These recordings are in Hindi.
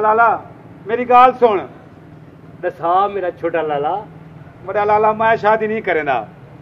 लाला मेरी गाल सुन। दसा मेरा छोटा लाला। बड़ा लाला मैं शादी नहीं करेना।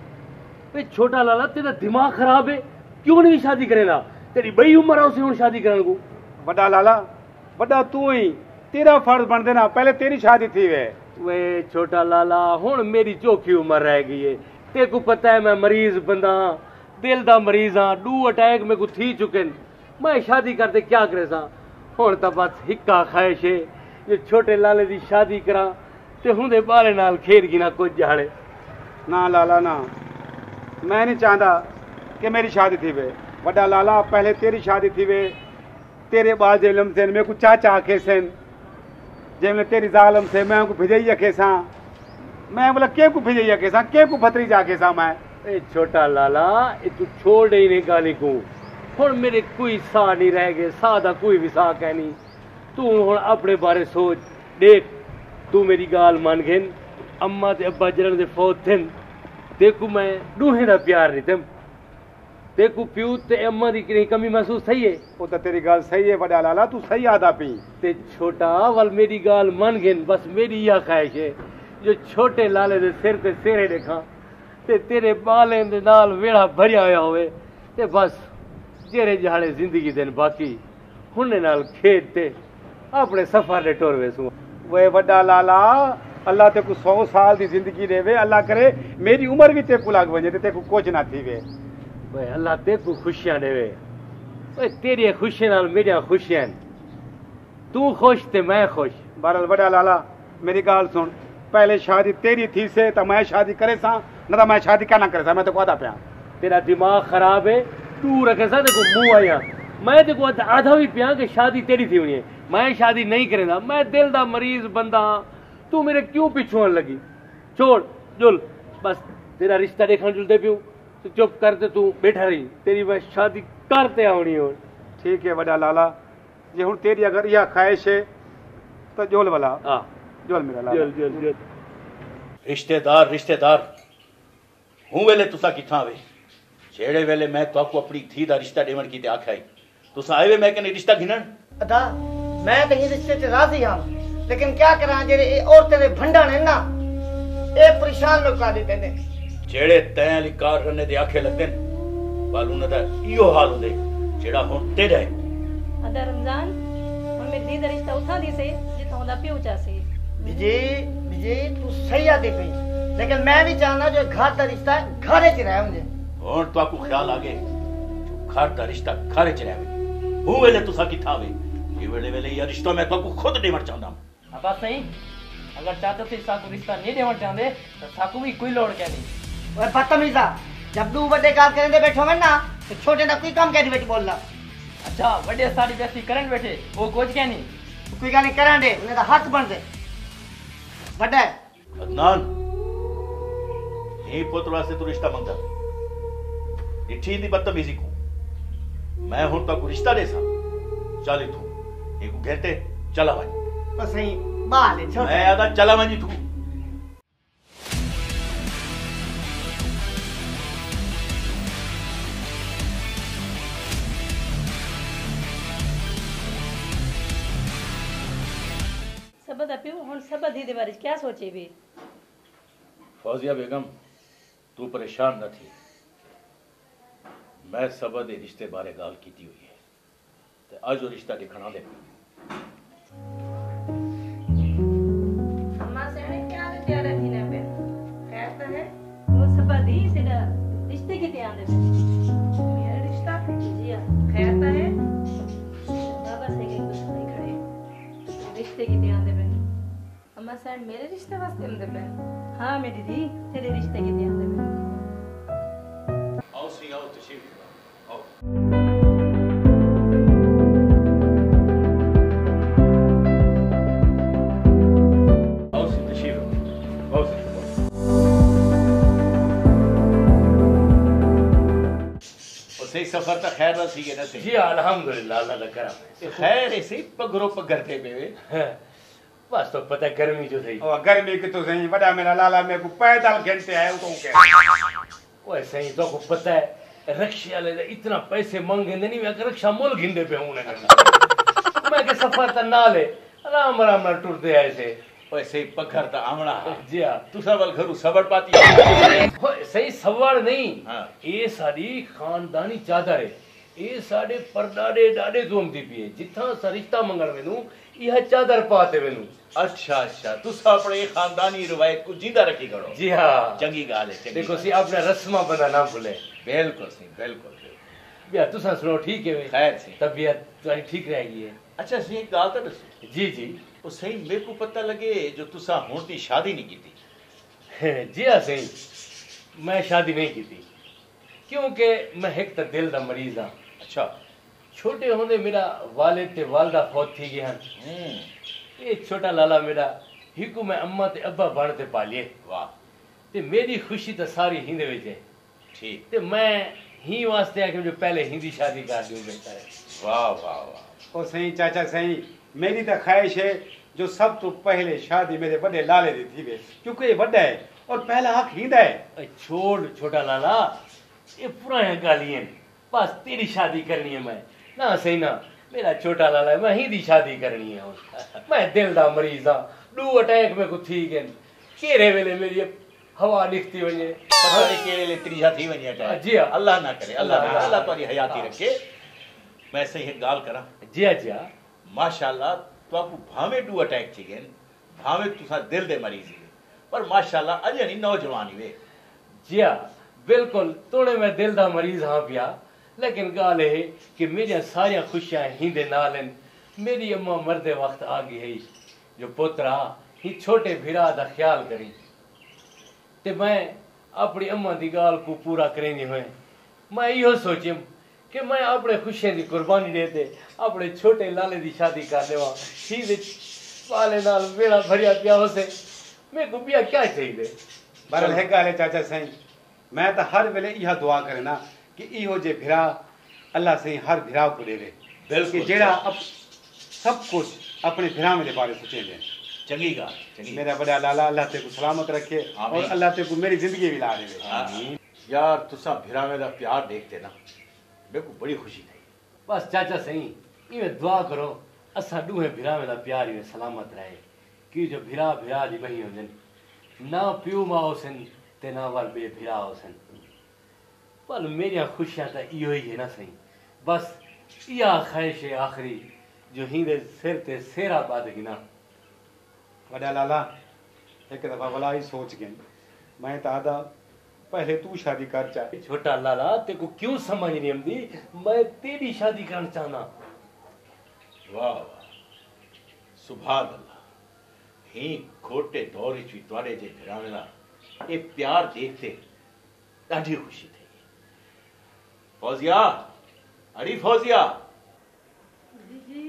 छोटा लाला तेरा दिमाग खराब है, क्यों नहीं शादी करेना? तेरी बड़ी उम्र है उसे हूं शादी करने को। बड़ा लाला बड़ा तू ही, तेरा फर्ज बन देना, पहले तेरी शादी थी वे छोटा लाला हुन मेरी चौखी उम्र रह गई है। तेरे को पता है मैं मरीज बंदा हाँ, दिल दा मरीज हाँ, 2 अटैक मेरे को थी चुके। मैं शादी करते क्या करे सा? हुन तो बस हिक्का ख्वाहिश है जो छोटे लाले दी शादी करा ते हुंदे बारे नाल खेड गिना कुछ जाने। ना लाला ना, मैं नहीं चाहता कि मेरी शादी थी वे। बड़ा लाला पहले तेरी शादी थी वे, तेरे बाद जेलम से मेरे को चाचा आखे सन, जैसे तेरी जालम से मैं उनको भिजैया केसा, मैं बोला के को भिजैया केसा, के को भतरीजा केसा मैं। ए छोटा लाला ए तू छोड़ ही नहीं गाली को। हुन मेरे कोई सा नहीं रह गए, सा दा कोई भी सा कह नहीं। तू हुन अपने बारे सोच। देख तू मेरी गाल मान गेन, अम्मा ते अब्बा जरन दे फौत थे, देखू मैं दूहे दा प्यार नहीं तम देखू प्यू ते अम्मा दी कहीं कमी महसूस सही है। वो तो तेरी गाल सही है बड़ा लाला, तू सही आदा पी ते छोटा वल मेरी गाल मान गेन। बस मेरी यह ख्वाहिश है जो छोटे लाले दे सिर ते सेरे देखा ते तेरे बालें दे नाल वेड़ा भरिया होया होवे ते बस जेरे जहाड़े जिंदगी दिन बाकी हुन्ने नाल खेत ते अपने सफर दे टुर वेसू। वे बड़ा लाला अल्लाह ते को 100 साल दी जिंदगी देवे, अल्लाह करे मेरी उम्र भी ते को लग वजे ते को कुछ ना थी वे। भाई अल्लाह ते को खुशियां देवे। भाई तेरी खुशियां नाल मेरी खुशियां, तू खुश ते मैं खुश। बहरहाल बड़ा लाला मेरी गाल सुन, पहले शादी तेरी थी से तो मैं शादी करे सा, न तो मैं शादी क्या ना करे सा। मैं तो को आदा पिया तेरा दिमाग खराब है, तू रखे सा देखो मुंह आया। मैं देखो आधा भी पिया कि शादी तेरी थी हुई है, मैं शादी नहीं करेगा। मैं दिल दा मरीज बंदा, तू मेरे क्यों पिछू आने लगी? छोड़ जुल, बस तेरा रिश्ता देखने जुलते पियो तो चुप करते तू बैठा रही। तेरी बस शादी करते आवनी हो। ठीक है बड़ा लाला, ये हूँ तेरी अगर यह ख्वाहिश है तो जोल वाला जोल मेरा लाला जोल जोल जोल। रिश्तेदार रिश्तेदार हूं वेले तुसा किथा वे? जेड़े वेले मैं तो अपनी थी दा रिश्ता देवन की ते आख्या ही तुसा आए वे मैं कने रिश्ता घिनन। अदा मैं तो ये रिश्ते ते राजी हां, लेकिन क्या करा जेड़े ए औरतें दे भंडा ने ना ए परेशान लोग कर देते ने। जेड़े तैं अली कार करने दे आखे लगदे वाल उन्हां दा इहो हाल हुंदे जेड़ा हुन तेरा है। अदा रमजान हुन मेरी दी दा रिश्ता उठा दी से जिथा दा प्यो चासे। विजय तू सही आदे पई, लेकिन मैं भी चाहना जो घर दा रिश्ता घरे च रहे मुझे। हुन तो आपको ख्याल आ गए जो घर दा रिश्ता घरे च रहे। हूं वेले तुसा किथा वे? ये वेले वेले ये रिश्ता मैं तो खुद देवण चाहंदा। अब सही अगर चाहते थे साकू रिश्ता नहीं देवण चाहते तो साकू भी कोई लोड़ क्या नहीं। ओए बदतमीजा, जब दू बड़े काम करने दे बैठो मैं ना तो छोटे ना कोई काम कहनी बैठी बोलना। अच्छा बड़े सारी बेइज्जती करन बैठे वो कुछ क्या नहीं, कोई गाली करन दे उन्हें दा हक बन दे बड़ा। अदनान ये पुत्र से तू रिश्ता मंगदा इठी दी बदतमीजी को मैं हुन तक रिश्ता दे सा चल तू एक घंटे चला वन बस सही बाल छोड़ मैं आदा चला वनी तू। सबद अपियो हुन सबद ही दे बारे क्या सोचे भी? फौजिया बेगम तू परेशान न थी, मैं सबद दे रिश्ते बारे गाल कीती हुई है ते आज वो रिश्ता दिखना दे। अम्मा से ने क्या दे तैयार थी ना पे खैर तो है वो सबद ही से रिश्ते की ध्यान दे। मेरा रिश्ता जी खैर तो है बाबा से के कुछ नहीं खड़े रिश्ते की ध्यान दे। अम्मा से मेरे रिश्ते वास्ते हम दे। हाँ मेरी दी तेरे रिश्ते की ध्यान दे। आओ सी आओ तशरीफ आओ। आओ सी तशरीफ आओ सी। और सही सफर तो खैर सी है ना सी? जी अल्हम्दुलिल्लाह अल्लाह का करम है। खैर ऐसे पगरो पगरते पे बस तो पता गर्मी जो थी और गर्मी की तो सही बड़ा मेरा लाला मेरे को पैदल घंटे आए तो क्या वो सही तो को पता है रक्षा वाले इतना पैसे मांगे नहीं मैं रक्षा मोल घिंदे पे हूं मैं के सफर त ना ले आराम आराम नाल टुरदे आए से। ओए सही पखर ता आमड़ा जी हाँ। तुसा वल घरू सबड़ पाती होए, सही सवाल नहीं। हाँ। ये साडी खानदानी चादर है। ये साडे परदादे दादे जोमदी पी है। जिथा सा रिश्ता मंगण वेनू यह चादर पाते वेनू। अच्छा अच्छा तुसा अपने खानदानी रिवायत को जिंदा रखी करो। जी हाँ। चंगी गाल है चंगी देखो गाल। सी अपना रस्मा बंदा ना भूले। बिल्कुल सही बिल्कुल बिया तुसा सुनो ठीक है वे? खैर सही। तबीयत तुम्हारी ठीक रहेगी है? अच्छा सही एक गाल तो दसो जी जी। वो सही मेरे को पता लगे जो तुसा हुण दी शादी नहीं की थी। जी हाँ सही, मैं शादी नहीं की थी क्योंकि मैं एक तो दिल दा मरीज हाँ। अच्छा छोटे होंदे मेरा वालिद ते वालदा फौत थी गए हैं। ये छोटा लाला मेरा हिकू मैं अम्मा ते अब्बा बन ते पालिए। वाह ते मेरी खुशी तो सारी हिंदे विच है। ठीक ते मैं ही वास्ते है कि जो पहले हिंदी शादी कर दूं बेहतर है। वाह वाह वाह और सही चाचा सही, मेरी तो ख्वाहिश है जो सब तो पहले शादी मेरे बड़े लाले दी थी वे, क्योंकि ये बड़ा है और पहला हक हिंदा है। अरे छोड़ छोटा लाला, ये पुराने गालियां बस तेरी शादी करनी है मैं ना सही ना। मेरा छोटा लाला है, मैं हिंदी शादी करनी है। मैं दिल दा मरीज हाँ, 2 अटैक में को थी गए केरे वेले मेरी हवा निकती वने। पता नहीं केड़े ले त्रीजा थी वनी अटैक। जी हाँ। अल्लाह ना करे अल्लाह ना अल्लाह तुम्हारी हयाती रखे। मैं सही एक गाल करा जी हाँ जी हाँ। माशाल्लाह तो आपको भावे 2 अटैक थी गए भावे तुसा दिल दे मरीज ही पर माशाल्लाह अजे नहीं नौजवान ही वे। जी हाँ बिल्कुल, तोड़े मैं दिल दा मरीज हाँ पिया, लेकिन गाल है कि मेरिया सारिया खुशियां हिंदे नाल हैं। मेरी अम्मा मरदे वक्त आ गई है जो पुत्रा ही छोटे भिरा दा ख्याल करी ते मैं अपनी अम्मा दी गाल को पूरा करेंदी हुए मैं यो सोचम कि मैं अपने खुशियां दी कुर्बानी देते अपने छोटे लाले दी शादी कर देवा ही वाले नाल बेड़ा भरिया पिया हो से मेरे को पिया क्या चाहिए। बरल है गाले चाचा सही, मैं तो हर वेले यह दुआ करे ना कि इहो जे भिरा अल्लाह सही हर भिरा को देवे बिल्कुल। कि जेड़ा अब सब कुछ अपने भिरा में बारे सोचे ले। चंगी गाल चंगी मेरा बड़ा लाला अल्लाह ते को सलामत रखे आमीन। और अल्लाह ते को मेरी जिंदगी भी ला देवे। आमीन। यार तुसा भिरावे दा प्यार देखते ना मेरे को बड़ी खुशी थी। बस चाचा सही इवे दुआ करो असा दूहे भिरा में प्यार इवे सलामत रहे कि जो भिरा भिरा दी बही होंदन ना प्यू मां होसन ते ना वाल बे भिरा होसन। पर मेरी खुशियां तो इहो ही है ना सही, बस या ख्वाहिश है आखिरी जो हिंदे सिर ते सेरा बाद गिना। बड़ा लाला एक दफा भला ही सोच गए, मैं तो आदा पहले तू शादी कर चाहे। छोटा लाला तेको क्यों समझ नहीं आती, मैं तेरी शादी करना चाहना। वाह वाह सुभान अल्लाह। ही खोटे दौर च तुआडे जे भिरावे दा ये प्यार देखते ॾाढी खुशी थी। फौजिया अड़ी फौजिया जी जी।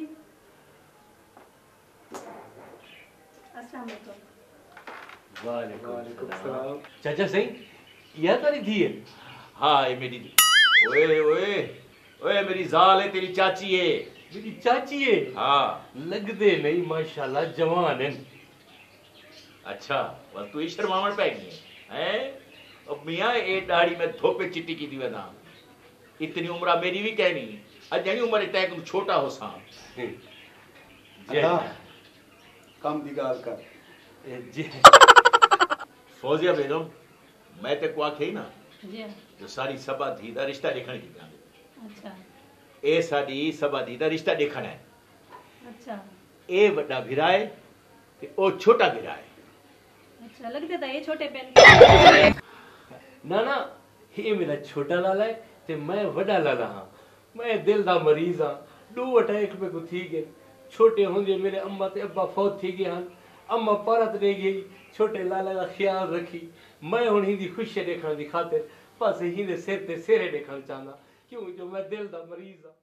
अस्सलाम वालेकुम। वालेकुम सलाम। चाचा सही यह तारी थी है? हाँ ये मेरी ओए ओए ओए मेरी जाल है तेरी चाची है। मेरी चाची है? हाँ लगदे नहीं माशाल्लाह जवान है। अच्छा बस तू ही शर्मावण पै गई है। अब मियाँ ये दाढ़ी में धोपे चिट्टी की दी वदा इतनी उम्र मेरी भी कहनी अज जनी उम्र टैक छोटा हो सा। अल्लाह कम दी गाल कर। जी फौजिया बेगम मैं ते को आखे ना जी हाँ। जो सारी सभा धी दा रिश्ता देखण की गाल अच्छा ए साडी सभा धी दा रिश्ता देखण है। अच्छा ए बड़ा भिराए ते ओ छोटा भिराए। अच्छा लगता था ये छोटे पेन। ना ना ये मेरा छोटा लाला है ते मैं वड़ा लाला हाँ। मैं दिल दा मरीज हाँ, 2 अटैक में को थी गए। छोटे होंगे मेरे अम्मा ते अब्बा फौत थी गए हाँ। अम्मा परत ले गई, छोटे लाला का ख्याल रखी। मैं हुण हिंदी खुशी देखने की खातिर बस हिंदे सिर ते सेरे देखना चाहना क्यों जो मैं दिल दा मरीज हाँ।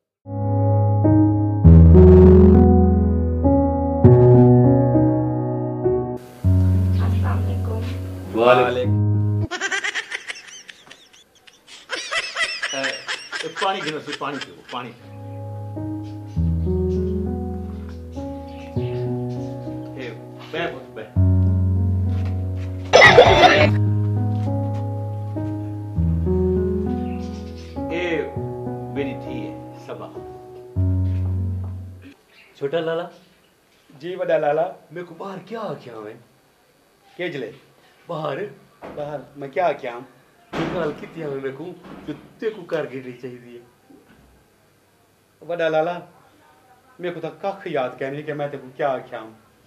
अस्सलाम वालेकुम। वालेकुम। पानी गिनो सी पानी पियो पानी। ए मैं बहुत बे ए मेरी थी है सबा। छोटा लाला जी वॾा लाला मेरे को बाहर क्या आख्या है केजले बाहर बाहर मैं क्या क्या गल की मेरे को जो ते को कारगिरी चाहिए वॾा लाला मेरे को तो कख याद कहनी कि मैं तेको क्या क्या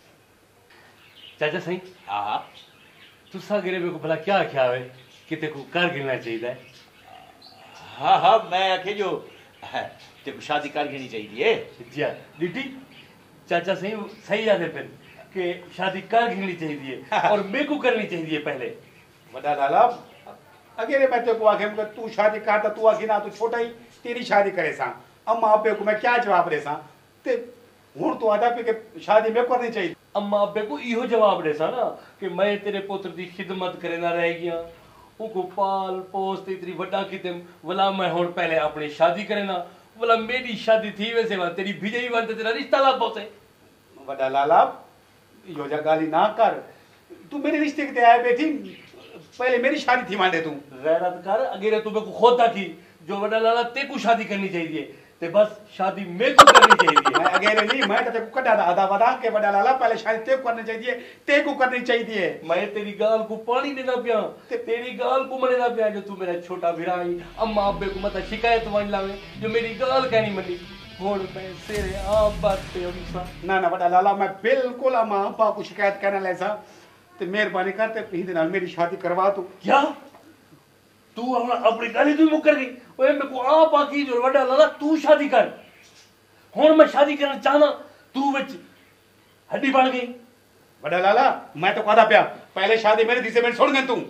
चाचा सही हाँ तुसा गिरे मेरे को भला क्या आख्या है कि ते को कारगिरना चाहिए हाँ हाँ मैं आखे जो तेरे को शादी कर घेनी चाहिए जी हाँ डिटी चाचा सही सही याद है फिर कि शादी कर घेनी चाहिए और मेरे को करनी चाहिए पहले वॾा लाला अगेरे मैं तेको आखे तू शादी कर तो तू आखी ना तू छोटा ही तेरी शादी करे सा अम्मा अब्बे को मैं क्या जवाब दे सा ते हुन तू आदा पे के शादी में करनी चाहिए अम्मा अब्बे को इहो जवाब दे सा ना कि मैं तेरे पुत्र की खिदमत करे ना रह गया उनको पाल पोस ते इतनी वड्डा किते वला मैं हुन पहले अपनी शादी करे ना वला मेरी शादी थी वैसे वा तेरी भिजई वन ते तेरा रिश्ता ला पहुंचे वॾा लाला यो जा गाली ना कर तू मेरे रिश्ते के आए बैठी पहले मेरी शादी थी मांडे तू गैरत कर अगेरे तू को खोदा थी जो वड्डा लाला ते को शादी करनी चाहिए ते बस शादी मेरे को करनी चाहिए मैं अगेरे नहीं मैं तो तेको कटा आधा वदा के वॾा लाला पहले शादी ते को करनी चाहिए ते को करनी चाहिए मैं तेरी गाल को पानी देना पिया तेरी गाल को मने ना पिया जो तू मेरा छोटा भिराई अम्मा अब्बे को मत शिकायत वन लावे जो मेरी गाल कहनी मनी होड़ पे तेरे आप बात पे हमसा ना ना वॾा लाला मैं बिल्कुल अम्मा अब्बा को शिकायत करने लैसा ते मेहरबानी कर ते हिंद नाल मेरी शादी करवा तू क्या तू अपनी गाली तू मुकर गई ओए मेरे को आप आकी जो वड्डा लाला तू शादी कर हुन मैं शादी करना चाहना तू विच हड्डी बन गई वॾा लाला मैं तो कहदा पिया पहले शादी मेरी थी से मैं छोड़ गए तू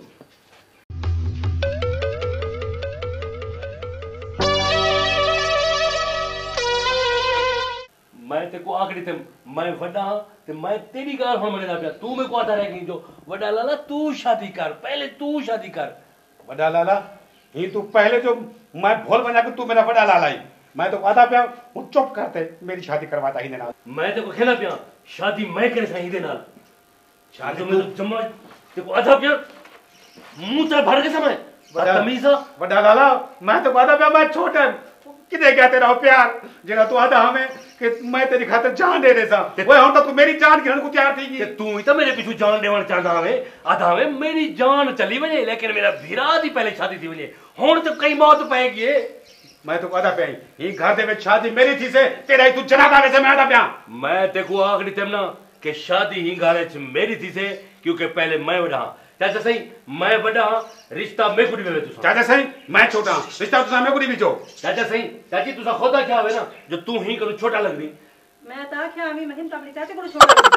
मैं ते को आखड़ी थे मैं वड्डा ते मैं तेरी गाल हुन मने ना पिया तू मेरे को आता रह गई जो वड्डा लाला तू शादी कर पहले तू शादी कर वॾा लाला ही तू पहले जो मैं भोल बना के तू मेरा वॾा लाला ही मैं तो कहदा पिया वो चुप करते मेरी शादी करवाता ही ना मैं ते को खेला पिया शादी मैं करे सही दे नाल शादी तो मैं जम्मा ते को आधा पिया मुंह ते भर के समय बदतमीजा वॾा लाला मैं तो कहदा पिया मैं छोटा किदे क्या तेरा प्यार जेना तू आधा हमें कि मैं तेरी खातिर जान दे देसा ओए हुन तो तू मेरी जान गिरन को तैयार थी ते तू ही तो मेरे पीछे जान देवन चाहता हवे आधा हवे मेरी जान चली वजे लेकिन मेरा भिरा दी पहले शादी थी वजे हुन तो कई मौत पाएगी मैं तो कहदा पिया ही घर दे विच शादी मेरी थी से तेरा ही तू जनादा वैसे मैं आदा पिया मैं ते को आखड़ी थे ना कि शादी ही घरे च मेरी थी से क्योंकि पहले मैं वड़ा चाचा सही मैं बड़ा रिश्ता मैं कुड़ी में तू चाचा सही मैं छोटा रिश्ता तुसा मैं कुड़ी बीचो चाचा सही चाची तुसा खोदा क्या है ना जो तू ही करू छोटा लग रही मैं ता क्या मैं महिम अपने चाचे को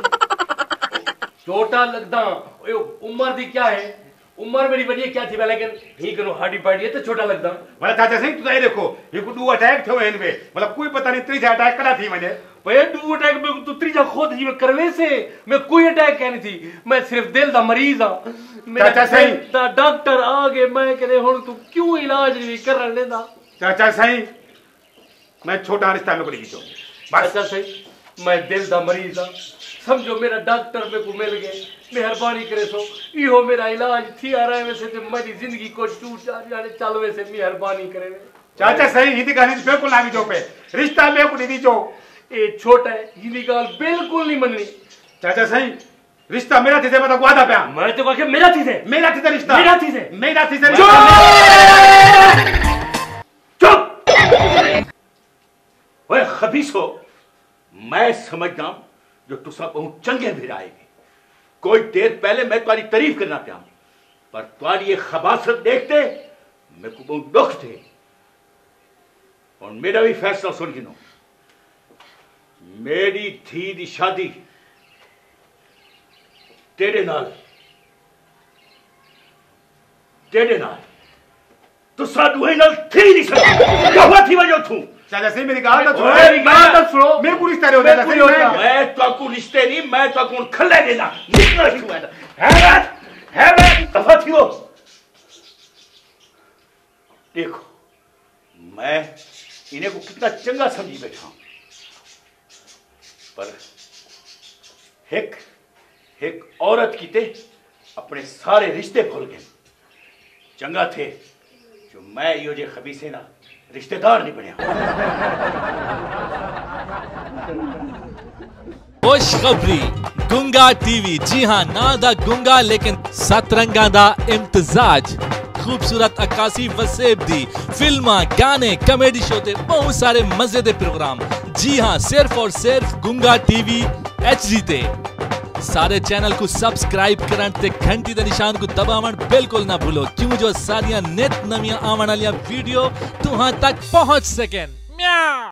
छोड़ छोटा लगदा ओए उम्र दी क्या है उम्र मेरी बढ़िया क्या थी लेकिन ही करू हाडी पाडी है तो छोटा लगदा मतलब चाचा सही तू ये देखो ये को दो अटैक थे इनवे मतलब कोई पता नहीं तीसरा अटैक करा थी मैंने भैया दो अटैक में तू त्रीजा खुद ही में करवे से मैं कोई अटैक कहनी थी मैं सिर्फ दिल दा मरीज हां चाचा सही डॉक्टर आ गए मैं कहले हुन तू क्यों इलाज नहीं करन लेंदा चाचा सही मैं छोटा रिश्ता में कुड़ी बीचो बस चाचा सही मैं दिल दा मरीज हां समझो मेरा डॉक्टर मेरे को मिल गए मेहरबानी करे सो इहो मेरा इलाज थी आ रहा है वैसे तो मेरी जिंदगी को टूट जाने चल वैसे मेहरबानी करे चाचा सही हिंदी गाली बिल्कुल ना बीचो पे रिश्ता में कुड़ी बीचो ए छोटा है हिंदी गाल बिल्कुल नहीं मननी चाचा सही रिश्ता मेरा थी से मैं तो वादा पिया मैं तो कह मेरा थी से रिश्ता मेरा थी से चुप ओए खबीसो मैं समझदा जो तुसा बहुत चंगे भी आएगी कोई देर पहले मैं तुम्हारी तारीफ करना पिया पर तुम्हारी ये खबासत देखते मेरे को बहुत दुख थे और मेरा भी फैसला सुन गिनो मेरी धी दी शादी तेरे नाल तुसा दुहे नाल थी नहीं सकती क्या हुआ थी वजह तू चाचा सही मेरी गाल ना छोड़ो मेरी गाल ना सुनो मेरे को रिश्ता हो जाता सही मैं तो को रिश्ते नहीं मैं तो को खल्ले देना निकल क्यों है मैं दफा थी वो देखो मैं इन्हें को कितना चंगा समझी बैठा हूं पर एक औरत की ते अपने सारे रिश्ते भूल गए चंगा थे जो मैं यो जे खबीसे ना रिश्तेदार नहीं बनया खुशखबरी गुंगा टीवी। जी हां, ना दा गुंगा लेकिन सतरंगा दा इम्तजाज। खूबसूरत अक्कासी वसेब दी फिल्मा, गाने, कॉमेडी शो ते बहुत सारे मजे दे प्रोग्राम। जी हां, सिर्फ और सिर्फ गुंगा टीवी HD ते। सारे चैनल को सब्सक्राइब करन ते घंटी दे निशान को दबावन बिल्कुल ना भूलो, क्यों जो सारियां नित नवियां आवन वाली वीडियो तुहां तक पहुंच सकें। म्याऊ।